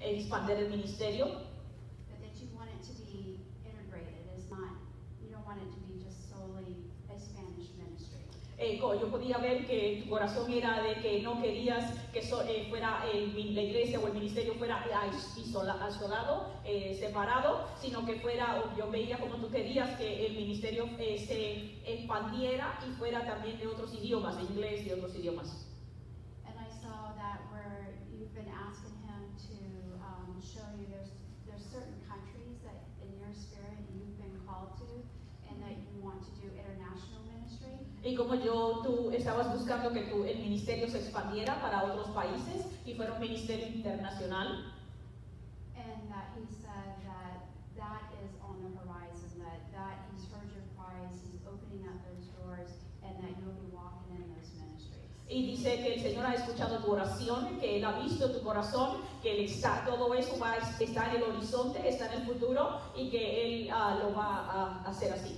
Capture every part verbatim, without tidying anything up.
expandir el ministerio. But that you want it to be integrated. It's not, you don't want it to be just solely a Spanish ministry. Eh, yo podía ver que tu corazón era de que no querías que so, eh, fuera el, la iglesia o el ministerio fuera isolado, eh, separado, sino que fuera, o yo veía como tú querías que el ministerio eh, se expandiera y fuera también de otros idiomas, de inglés y otros idiomas. And I saw that where you've been asking him to um, show you there's there's certain countries that in your spirit you've been called to, and that you want to do international ministry. Y como yo, tú estabas buscando que tu, el ministerio se expandiera para otros países y fuera un ministerio internacional. And that he said that that is on the horizon, that, that he's heard your cries, he's opening up those doors, and that you'll be walking in those ministries. Y dice que el Señor ha escuchado tu oración, que Él ha visto tu corazón, que él está, todo eso va a estar en el horizonte, está en el futuro y que Él uh, lo va a hacer así.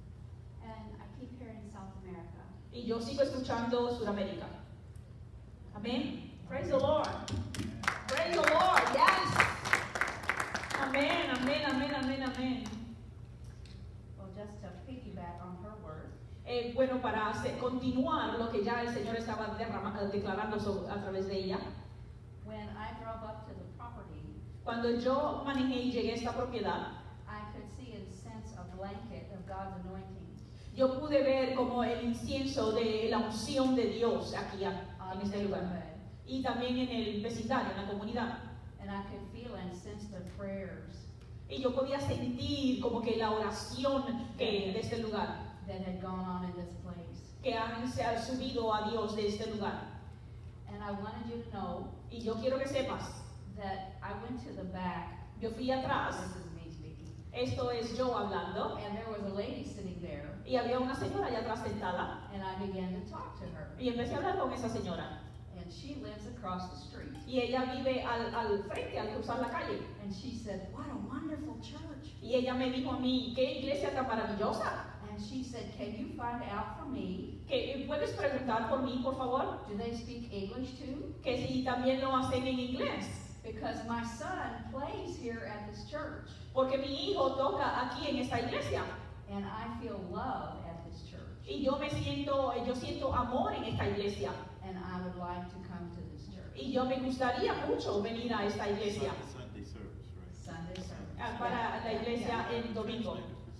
Y yo sigo escuchando Sudamérica. Amén. Praise the Lord. Praise the Lord. Yes. Amén, amén, amén, amén, amén. Well, just to piggyback on her word. Eh, bueno, para hacer, continuar lo que ya el Señor estaba declarando sobre, a través de ella. When I drove up to the property, cuando yo manejé y llegué a esta propiedad, I could see and sense a blanket of God's anointing. Yo pude ver como el incienso de la unción de Dios aquí en este lugar. Y también en el vecindario, en la comunidad. And I could feel and sense the prayers. Y yo podía sentir como que la oración que de este lugar. That had gone on in this place. Que han, se ha subido a Dios de este lugar. And I wanted you to know. Y yo quiero que sepas. That I went to the back. Yo fui atrás. This is me speaking. Esto es yo hablando. And there was a lady sitting there. Y había una señora allá atrás sentada. And I began to talk to her. Y empecé a hablar con esa señora. And she lives across the street. Y ella vive al, al frente, al cruzar la calle. And she said, "What a wonderful church." Y ella me dijo a mí, qué iglesia tan maravillosa. And she said, "Can you find out for me? Que puedes preguntar por mí, por favor. Do they speak English too? Que si también lo hacen en inglés." Because my son plays here at this church. Porque mi hijo toca aquí en esta iglesia. And I feel love at this church. Y yo me siento, yo siento amor en esta iglesia. And I would like to come to this church. Y yo me gustaría mucho venir a esta iglesia. Sunday service, right? Sunday service. Para la iglesia el domingo.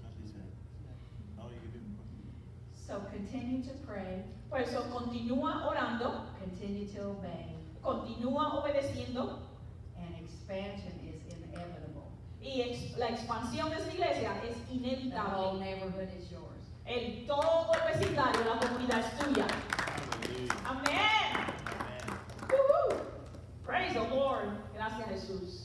So continue to pray. Por eso continúa orando. Continue to obey. Continúa obedeciendo. And expansion is inevitable. Y ex, la expansión de esta iglesia es inevitable. The whole neighborhood is yours. El todo el vecindario, la comunidad es tuya. Amén. Uh-huh. Praise the Lord. Gracias, Jesús.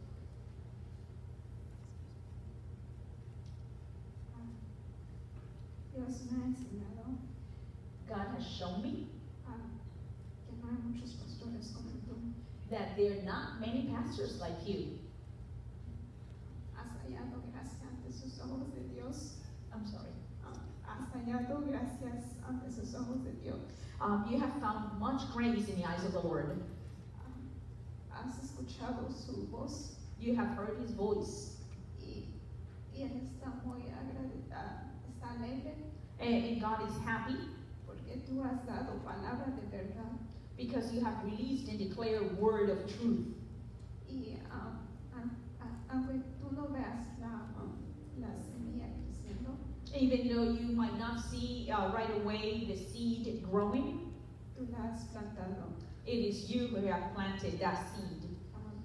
Dios me ha enseñado. God has shown me Uh, que no hay muchos pastores como tú. that there are not many pastors like you. Has hallado gracia ante sus ojos de Dios. I'm sorry. Uh, has hallado gracias ante sus ojos de Dios. Um, you have found much grace in the eyes of the Lord. Um, has escuchado su voz. You have heard His voice. Y, y Él está muy agradecido, está alegre. And, and God is happy porque tú has dado palabra de verdad. Because you have released and declared word of truth. Y um, aunque tú no veas la, um, la semilla creciendo, even though you might not see uh, right away the seed growing, tú la has plantado. It is you who have planted that seed. Um,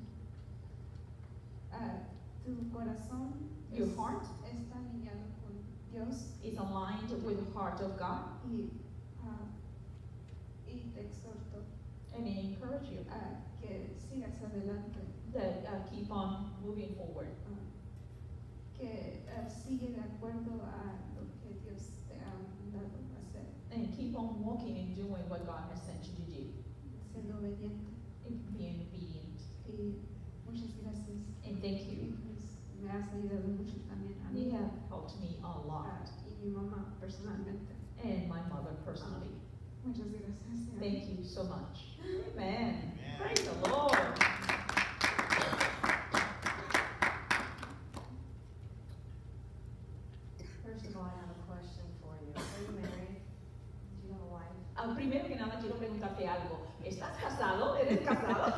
uh, tu corazón, your es, heart, está alineado con Dios. is aligned with the heart of God. Y, uh, y te exhorto and I encourage you uh, que sigas adelante. that uh, keep on moving forward. Uh, que uh, sigue de acuerdo a lo que Dios te ha mandado hacer. And keep on walking and doing what God has sent you to do. Siendo obediente. And being obedient. Y muchas gracias. And thank you. Y pues me has ayudado mucho también a mí. You have helped me a lot. Uh, y mi mamá personalmente. And my mother personally. Muchas gracias. Thank you so much. Amen. Amen. Praise the Lord. preguntarte algo. ¿Estás casado? ¿Eres casado?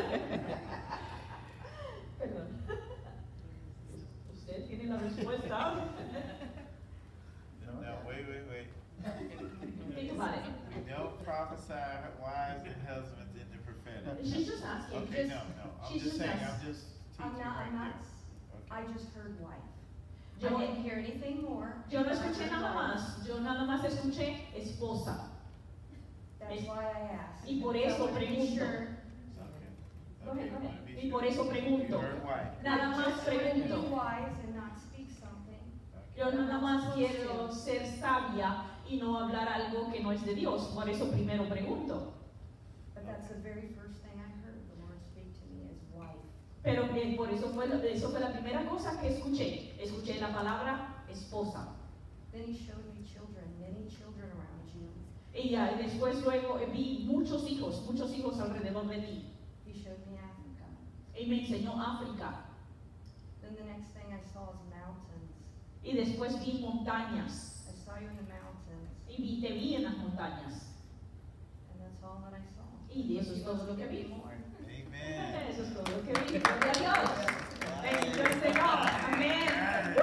Perdón. Usted tiene la respuesta. No, no, wait, wait, wait. Think about it. Don't prophesy wives and husbands in the prophetic. She's just asking. Okay, just, no, no. I'm she's just just saying, asking. I'm just I'm teaching not, I'm right not, there. I Okay. just heard wife. Yo, I didn't hear anything more. yo no I escuché heard nada wife. más. Yo nada más escuché esposa. That's why I asked. Y por I eso wanted to be pregunto. sure. Okay. Go ahead, Okay, go ahead. wanna be Y sure. por eso pregunto. You heard wife. Nada I más just wanted to be pregunto. wise and not speak something. Okay. Yo nada más quiero ser sabia y no hablar algo que no es de Dios. Por eso primero pregunto. But that's the very first thing I heard the Lord speak to me is wife. Pero eh, por eso fue, eso fue la primera cosa que escuché. Escuché la palabra esposa. Then he showed me children, many children around you. Y ya, y después luego eh, vi muchos hijos, muchos hijos alrededor de ti. He showed me Africa. Y me enseñó África. Then the next thing I saw is mountains. Y después vi montañas. I saw you in the mountains. Y vi, te vi en las montañas. And that's all that I saw. Y eso es todo lo que vi. Amen. Eso es todo lo que vi. Gloria a Dios. Bendito el Señor. Amén.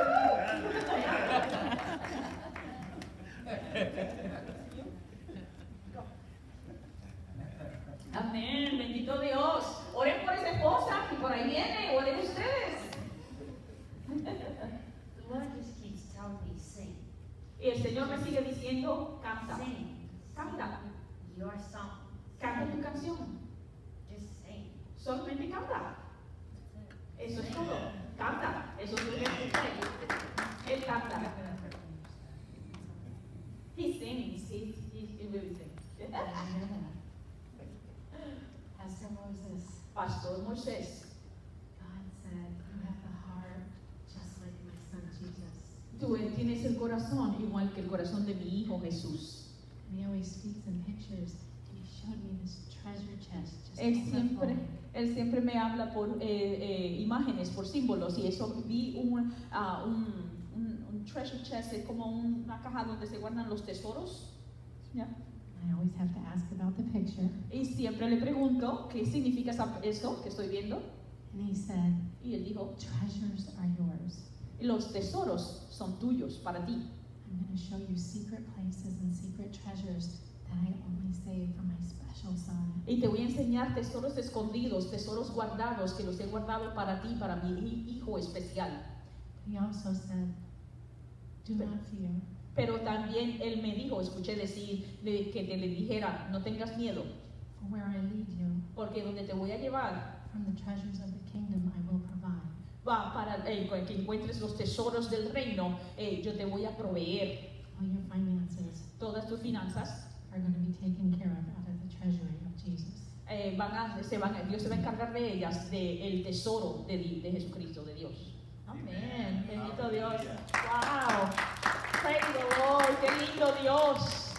Amén. Bendito Dios. Oren por esa esposa que por ahí viene. Oren ustedes. The Lord just keeps telling me, sing, Y el Señor me sigue diciendo, canta. sing, Canta. your song. Canta tu canción. Just sing. Solamente canta. Eso es todo. Canta. Eso es lo que hace. Él canta. He sings. He, he, he really sings. Pastor Moses, Pastor Moisés, God said, you have the heart just like my son Jesus. tú tienes el corazón igual que el corazón de mi hijo Jesús. And he always speaks in pictures. And he showed me this treasure chest just Él siempre, overflowing. él siempre me habla por eh, eh, imágenes, por símbolos, y eso vi un, ah, un, un, un treasure chest, es como una caja donde se guardan los tesoros. ¿Ya? I always have to ask about the picture. Y siempre le pregunto qué significa esa- eso que estoy viendo. And he said, Y él dijo, treasures are yours. los tesoros son tuyos para ti. I'm going to show you secret places and secret treasures that I only save for my special son. Y te voy a enseñar tesoros escondidos, tesoros guardados que los he guardado para ti, para mi hi- hijo especial. He also said, do But- not fear. Pero también él me dijo, escuché decir, de, que te le dijera, no tengas miedo, For where I lead you, porque donde te voy a llevar from the treasures of the kingdom I will provide. va para eh, que encuentres los tesoros del reino, eh, yo te voy a proveer. All your finances Todas tus finanzas are going to be taken care of out of the treasury of Jesus. eh, van a, se van, Dios se va a encargar de ellas, del tesoro de, Di- de Jesucristo, de Dios. Amén. Bendito Dios. Wow. Praise the Lord. Qué lindo Dios.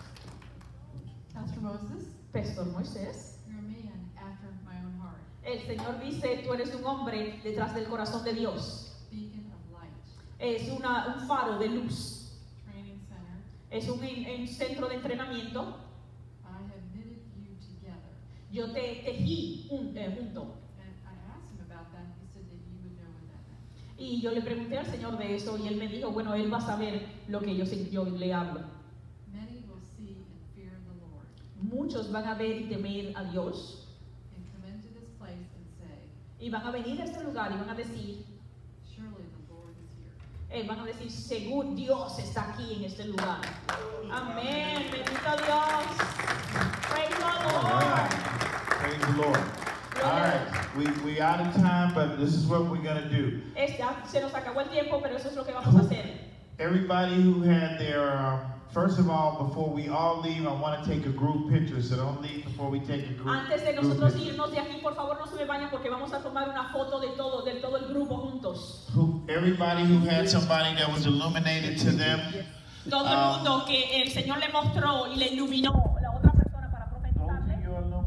Pastor Moses, Pastor Moisés. you're a man after my own heart, El Señor dice, tú eres un hombre detrás del corazón de Dios. beacon of light, Es una, un faro de luz. training center. Es un, en- un centro de entrenamiento. I have knitted you together. Yo te tejí un- eh, junto. And I asked him about that. He said that you would know what that meant. Y yo le pregunté al Señor de eso y él me dijo, bueno, él va a saber lo que yo, sé- yo le hablo. Many will see and fear the Lord Muchos van a ver y temer a Dios and come into this place and say, y van a venir a este lugar y van a decir, surely the Lord is here. eh, van a decir, según Dios está aquí en este lugar. Amén, bendito Dios. Praise the All Lord. right. Praise the Lord. All right, we we out of time, but this is what we're gonna do. Este, ah, se nos acabó el tiempo, pero eso es lo que vamos a hacer. Everybody who had their, uh, first of all, before we all leave, I want to take a group picture. So don't leave before we take a group. Antes de group nosotros picture. irnos de aquí, por favor no se me vayan porque vamos a tomar una foto de todo, de todo el grupo juntos. Who, everybody who had somebody that was illuminated to them. Todo Ah. el mundo que el Señor le mostró y le iluminó la otra persona para Those of profetizarle. you illuminated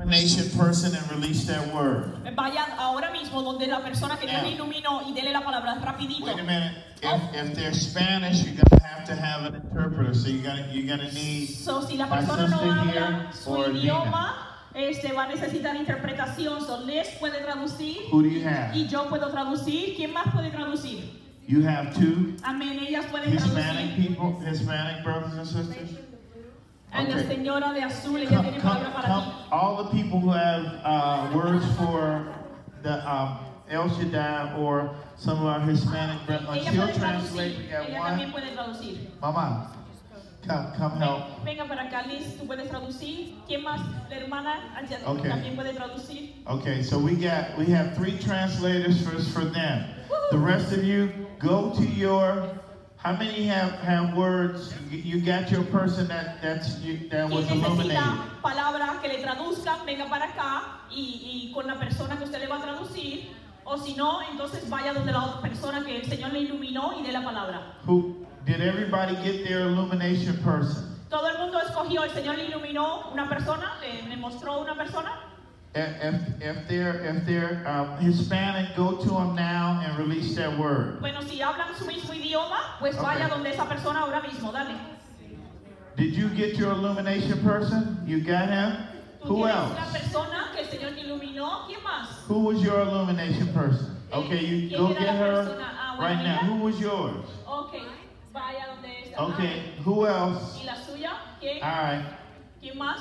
illumination person and release that word. Vayan ahora mismo donde la persona que Dios Now. le iluminó y dele la palabra rapidito. Wait a minute. Oh. If, if they're Spanish, you're gonna have to have an interpreter. So you gotta you're gonna need So, si la my persona no sister habla here su or Nina. idioma, este, va a necesitar interpretación. So, Les puede traducir Who do you have? y yo puedo traducir. ¿Quién más puede traducir? You have two Amén. Ellas pueden Hispanic traducir. people, Hispanic brothers and sisters. And la Okay. señora de azul, ella Come, tiene come, palabra para come, ti. all the people who have uh, words for the um, El Shaddai or some of our Hispanic brothers. Ella She'll puede translate. We traducir. got Ella one. también puede traducir. Mama, come, come help. Venga para acá, Liz, tú puedes traducir. ¿Quién más? La hermana allá Okay. también puede traducir. Okay, so we got we have three translators for for them. The rest of you go to your. How many have have words? You, you got your person that that's you, that was Quien illuminated. necesita palabras que le traduzcan, venga para acá y, y con la persona que usted le va a traducir. O si no, entonces vaya donde la otra persona que el Señor le iluminó y dé la palabra. Who did everybody get their illumination person? Todo el mundo escogió, el Señor le iluminó una persona, le, le mostró una persona. If if they're if they're um, Hispanic, go to them now and release that word. Bueno, si hablan su mismo idioma, pues vaya Okay. donde esa persona ahora mismo, dale. Did you get your illumination person? You got him? Tú Who tienes else? la persona que el Señor te iluminó, ¿quién más? Who was your illumination person? Okay, you ¿Quién go era get la her persona? Ah, bueno, right now. ella. Who was yours? Ok, vaya donde está. Okay, who else? ¿Y la suya? ¿Quién? All right. ¿Quién más?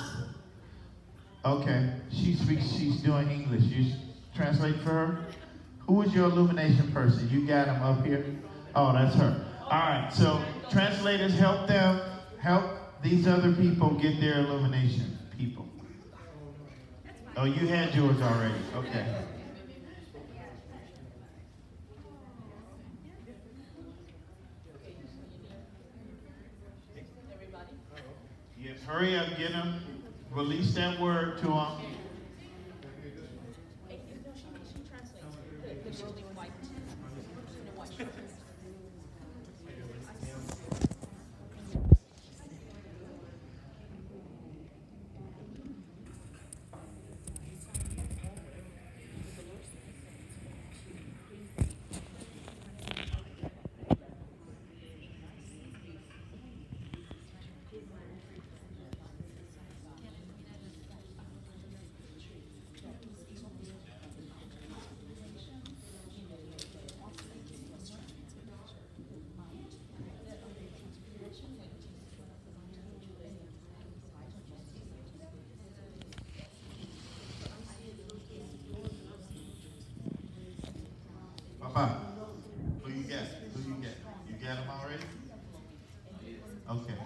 Okay, she speaks. She's doing English. You s- translate for her. Who was your illumination person? You got him up here. Oh, that's her. All right. So translators, help them. Help these other people get their illumination. People. Oh, you had yours already. Okay. Yes, hurry up, get them. Release that word to them. Papa, who you got? Who you got? You got them already? Okay.